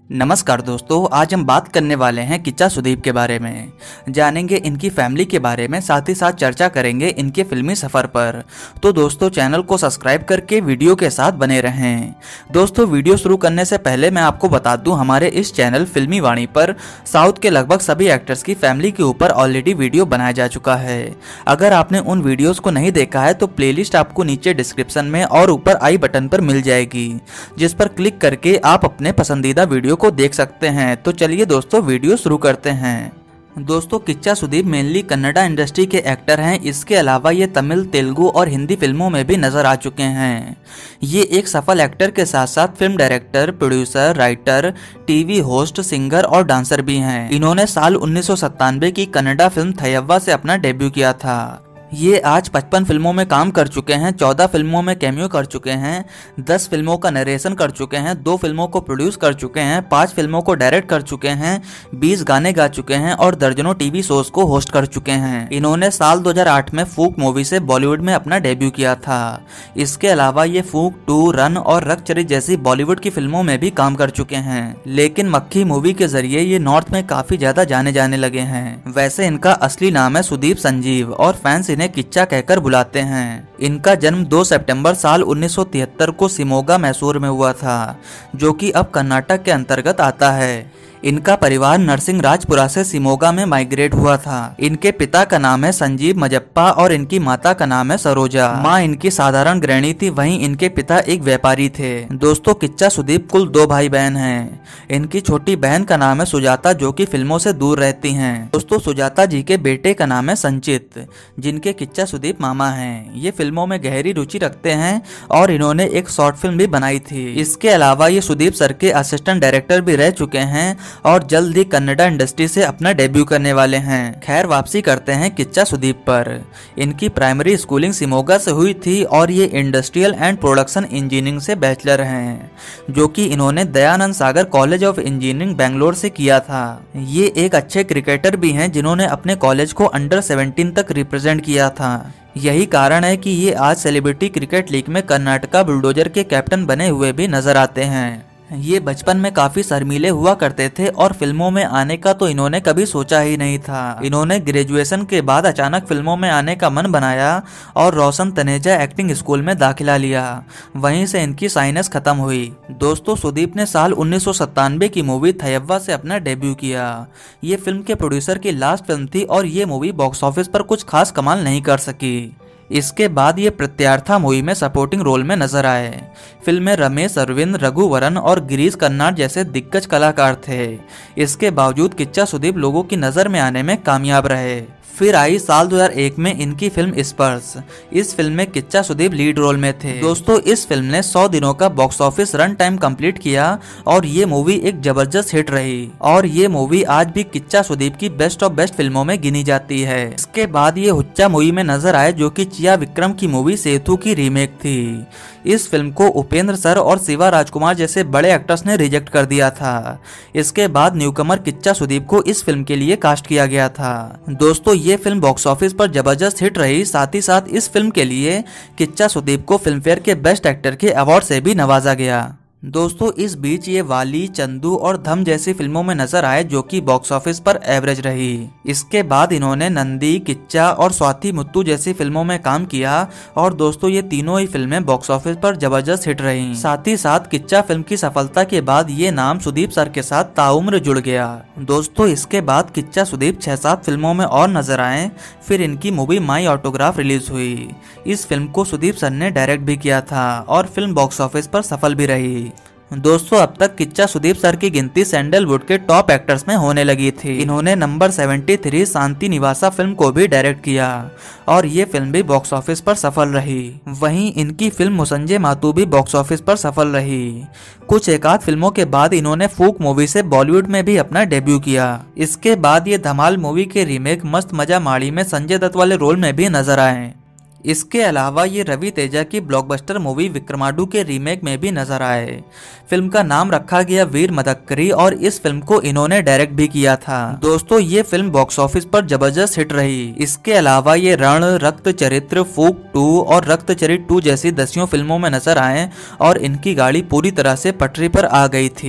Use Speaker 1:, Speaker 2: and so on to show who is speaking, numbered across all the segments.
Speaker 1: नमस्कार दोस्तों, आज हम बात करने वाले हैं किच्चा सुदीप के बारे में। जानेंगे इनकी फैमिली के बारे में, साथ ही साथ चर्चा करेंगे इनके फिल्मी सफर पर। तो दोस्तों, चैनल को सब्सक्राइब करके वीडियो के साथ बने रहें। दोस्तों, वीडियो शुरू करने से पहले मैं आपको बता दूं, हमारे इस चैनल फिल्मी वाणी पर साउथ के लगभग सभी एक्टर्स की फैमिली के ऊपर ऑलरेडी वीडियो बनाया जा चुका है। अगर आपने उन वीडियोज को नहीं देखा है तो प्लेलिस्ट आपको नीचे डिस्क्रिप्शन में और ऊपर आई बटन पर मिल जाएगी, जिस पर क्लिक करके आप अपने पसंदीदा वीडियो को देख सकते हैं। तो चलिए दोस्तों, वीडियो शुरू करते हैं। दोस्तों, किच्चा सुदीप मेनली कन्नड़ा इंडस्ट्री के एक्टर हैं। इसके अलावा ये तमिल, तेलुगु और हिंदी फिल्मों में भी नजर आ चुके हैं। ये एक सफल एक्टर के साथ साथ film director, producer, writer, TV host, singer और डांसर भी हैं। इन्होंने साल 1997 की कन्नड़ा फिल्म थयव्वा से अपना डेब्यू किया था। ये आज 55 फिल्मों में काम कर चुके हैं, 14 फिल्मों में कैमियो कर चुके हैं, 10 फिल्मों का नरेशन कर चुके हैं, 2 फिल्मों को प्रोड्यूस कर चुके हैं, 5 फिल्मों को डायरेक्ट कर चुके हैं, 20 गाने गा चुके हैं और दर्जनों टीवी शोज को होस्ट कर चुके हैं। इन्होंने साल 2008 में फूक मूवी से बॉलीवुड में अपना डेब्यू किया था। इसके अलावा ये फूक 2, रन और रक्तचरित जैसी बॉलीवुड की फिल्मों में भी काम कर चुके हैं, लेकिन मक्खी मूवी के जरिए ये नॉर्थ में काफी ज्यादा जाने जाने लगे हैं। वैसे इनका असली नाम है सुदीप संजीव और फैंस इन्हें किच्चा कहकर बुलाते हैं। इनका जन्म 2 सितंबर साल 1973 को शिमोगा, मैसूर में हुआ था, जो कि अब कर्नाटक के अंतर्गत आता है। इनका परिवार नरसिंहराजपुरा से शिमोगा में माइग्रेट हुआ था। इनके पिता का नाम है संजीव मजप्पा और इनकी माता का नाम है सरोजा। माँ इनकी साधारण गृहिणी थी, वहीं इनके पिता एक व्यापारी थे। दोस्तों, किच्चा सुदीप कुल 2 भाई बहन हैं। इनकी छोटी बहन का नाम है सुजाता, जो कि फिल्मों से दूर रहती हैं। दोस्तों, सुजाता जी के बेटे का नाम है संचित, जिनके किच्चा सुदीप मामा हैं। ये फिल्मों में गहरी रुचि रखते हैं और इन्होंने एक शॉर्ट फिल्म भी बनाई थी। इसके अलावा ये सुदीप सर के असिस्टेंट डायरेक्टर भी रह चुके हैं और जल्द ही कन्नड़ा इंडस्ट्री से अपना डेब्यू करने वाले हैं। खैर, वापसी करते हैं किच्चा सुदीप पर। इनकी प्राइमरी स्कूलिंग शिमोगा से हुई थी और ये इंडस्ट्रियल एंड प्रोडक्शन इंजीनियरिंग से बैचलर हैं, जो कि इन्होंने Dayanand Sagar college of engineering Bangalore से किया था। ये एक अच्छे क्रिकेटर भी हैं, जिन्होंने अपने कॉलेज को अंडर 17 तक रिप्रेजेंट किया था। यही कारण है कि ये आज सेलिब्रिटी क्रिकेट लीग में कर्नाटका बुलडोजर के कैप्टन बने हुए भी नजर आते हैं। ये बचपन में काफी शर्मीले हुआ करते थे और फिल्मों में आने का तो इन्होंने कभी सोचा ही नहीं था। इन्होंने ग्रेजुएशन के बाद अचानक फिल्मों में आने का मन बनाया और रोशन तनेजा एक्टिंग स्कूल में दाखिला लिया। वहीं से इनकी साइनस खत्म हुई। दोस्तों, सुदीप ने साल 1997 की मूवी थयव्वा से अपना डेब्यू किया। ये फिल्म के प्रोड्यूसर की लास्ट फिल्म थी और ये मूवी बॉक्स ऑफिस पर कुछ खास कमाल नहीं कर सकी। इसके बाद ये प्रत्यार्था मूवी में सपोर्टिंग रोल में नजर आए। फिल्म में रमेश अरविंद, रघुवरन और गिरीश कर्नाड जैसे दिग्गज कलाकार थे। इसके बावजूद किच्चा सुदीप लोगों की नजर में आने में कामयाब रहे। फिर आई साल 2001 में इनकी फिल्म स्पर्श। इस फिल्म में किच्चा सुदीप लीड रोल में थे। दोस्तों, इस फिल्म ने 100 दिनों का box office run time complete किया और ये मूवी एक जबरदस्त हिट रही और ये मूवी आज भी किच्चा सुदीप की बेस्ट ऑफ बेस्ट फिल्मों में गिनी जाती है। इसके बाद ये हुच्चा मूवी में नजर आए, जो कि चिया विक्रम की मूवी सेतु की रीमेक थी। इस फिल्म को उपेंद्र सर और शिवा राजकुमार जैसे बड़े एक्टर्स ने रिजेक्ट कर दिया था। इसके बाद न्यूकमर किच्चा सुदीप को इस फिल्म के लिए कास्ट किया गया था। दोस्तों, ये फिल्म बॉक्स ऑफिस पर जबरदस्त हिट रही। साथ ही साथ इस फिल्म के लिए किच्चा सुदीप को फिल्म फेयर के बेस्ट एक्टर के अवार्ड से भी नवाजा गया। दोस्तों, इस बीच ये वाली, चंदू और धम जैसी फिल्मों में नजर आए, जो कि बॉक्स ऑफिस पर एवरेज रही। इसके बाद इन्होंने नंदी, किच्चा और स्वाति मुत्तू जैसी फिल्मों में काम किया और दोस्तों, ये तीनों ही फिल्में बॉक्स ऑफिस पर जबरदस्त हिट रही। साथ ही साथ किच्चा फिल्म की सफलता के बाद ये नाम सुदीप सर के साथ ताउम्र जुड़ गया। दोस्तों, इसके बाद किच्चा सुदीप 6-7 फिल्मों में और नजर आए। फिर इनकी मूवी माई ऑटोग्राफ रिलीज हुई। इस फिल्म को सुदीप सर ने डायरेक्ट भी किया था और फिल्म बॉक्स ऑफिस पर सफल भी रही। दोस्तों, अब तक किच्चा सुदीप सर की गिनती सैंडलवुड के टॉप एक्टर्स में होने लगी थी। इन्होंने नंबर 73 शांति निवासा फिल्म को भी डायरेक्ट किया और ये फिल्म भी बॉक्स ऑफिस पर सफल रही। वहीं इनकी फिल्म मुसंजे मातू भी बॉक्स ऑफिस पर सफल रही। कुछ एकाध फिल्मों के बाद इन्होंने फूक मूवी से बॉलीवुड में भी अपना डेब्यू किया। इसके बाद ये धमाल मूवी के रीमेक मस्त मजा माड़ी में संजय दत्त वाले रोल में भी नजर आए। इसके अलावा ये रवि तेजा की ब्लॉकबस्टर मूवी विक्रमाडू के रीमेक में भी नजर आए। फिल्म का नाम रखा गया वीर मदक्करी और इस फिल्म को इन्होंने डायरेक्ट भी किया था। दोस्तों, ये फिल्म बॉक्स ऑफिस पर जबरदस्त हिट रही। इसके अलावा ये रण, रक्त चरित्र, फूक 2 और रक्त चरित्र 2 जैसी 10 फिल्मों में नजर आए और इनकी गाड़ी पूरी तरह से पटरी पर आ गई थी।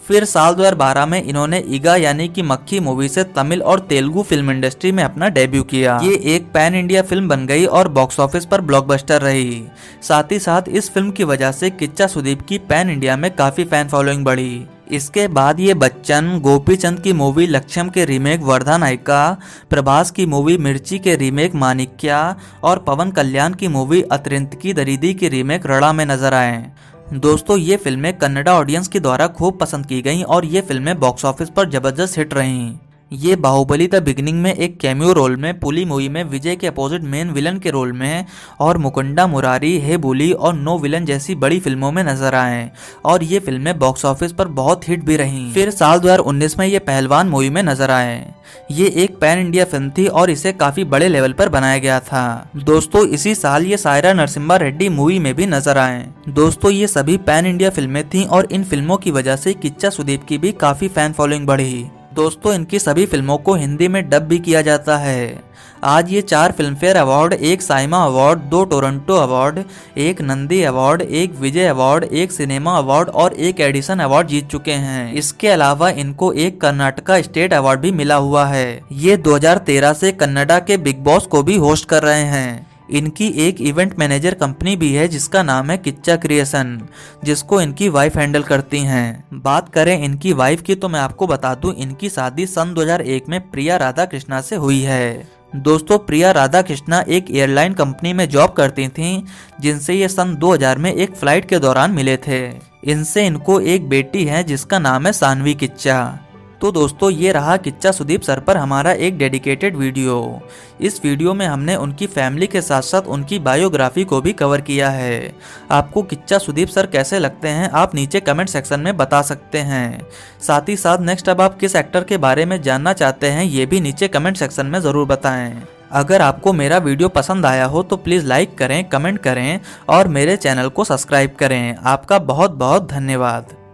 Speaker 1: फिर साल 2012 में इन्होंने ईगा यानी कि मक्खी मूवी से तमिल और तेलुगु फिल्म इंडस्ट्री में अपना डेब्यू किया। ये एक पैन इंडिया फिल्म बन गई और बॉक्स ऑफिस पर ब्लॉकबस्टर रही। साथ ही साथ इस फिल्म की वजह से किच्चा सुदीप की पैन इंडिया में काफी फैन फॉलोइंग बढ़ी। इसके बाद ये बच्चन, गोपीचंद की मूवी लक्ष्यम के रीमेक वर्धा नायिका, प्रभास की मूवी मिर्ची के रीमेक माणिक्या और पवन कल्याण की मूवी अतरिंत की दरीदी की रीमेक रणा में नजर आए। दोस्तों ये फिल्में कन्नड़ा ऑडियंस के द्वारा खूब पसंद की गईं और ये फिल्में बॉक्स ऑफिस पर जबरदस्त हिट रहीं। ये बाहुबली द बिगिनिंग में एक कैमियो रोल में, पुली मूवी में विजय के अपोजिट मेन विलन के रोल में और मुकुंडा मुरारी, हे बुली और नो विलन जैसी बड़ी फिल्मों में नजर आए और ये फिल्में बॉक्स ऑफिस पर बहुत हिट भी रहीं। फिर साल 2019 में ये पहलवान मूवी में नजर आए। ये एक पैन इंडिया फिल्म थी और इसे काफी बड़े लेवल पर बनाया गया था। दोस्तों इसी साल ये सायरा नरसिम्हा रेड्डी मूवी में भी नजर आए। दोस्तों ये सभी पैन इंडिया फिल्में थीं और इन फिल्मों की वजह से किच्चा सुदीप की भी काफी फैन फॉलोइंग बढ़ी। दोस्तों इनकी सभी फिल्मों को हिंदी में डब भी किया जाता है। आज ये 4 Filmfare award, 1 SIIMA award, 2 Toronto award, 1 Nandi award, 1 Vijay award, 1 cinema award और 1 एडिसन अवार्ड जीत चुके हैं। इसके अलावा इनको 1 कर्नाटका स्टेट अवार्ड भी मिला हुआ है। ये 2013 से कन्नड़ा के बिग बॉस को भी होस्ट कर रहे हैं। इनकी एक इवेंट मैनेजर कंपनी भी है जिसका नाम है किच्चा क्रिएशन, जिसको इनकी वाइफ हैंडल करती हैं। बात करें इनकी वाइफ की तो मैं आपको बता दूं इनकी शादी सन 2001 में प्रिया राधा कृष्णा से हुई है। दोस्तों प्रिया राधा कृष्णा एक एयरलाइन कंपनी में जॉब करती थीं, जिनसे ये सन 2000 में एक फ्लाइट के दौरान मिले थे। इनसे इनको एक बेटी है जिसका नाम है सानवी किच्चा। तो दोस्तों ये रहा किच्चा सुदीप सर पर हमारा एक डेडिकेटेड वीडियो। इस वीडियो में हमने उनकी फैमिली के साथ साथ उनकी बायोग्राफी को भी कवर किया है। आपको किच्चा सुदीप सर कैसे लगते हैं आप नीचे कमेंट सेक्शन में बता सकते हैं। साथ ही साथ नेक्स्ट अब आप किस एक्टर के बारे में जानना चाहते हैं ये भी नीचे कमेंट सेक्शन में ज़रूर बताएं। अगर आपको मेरा वीडियो पसंद आया हो तो प्लीज़ लाइक करें, कमेंट करें और मेरे चैनल को सब्सक्राइब करें। आपका बहुत बहुत धन्यवाद।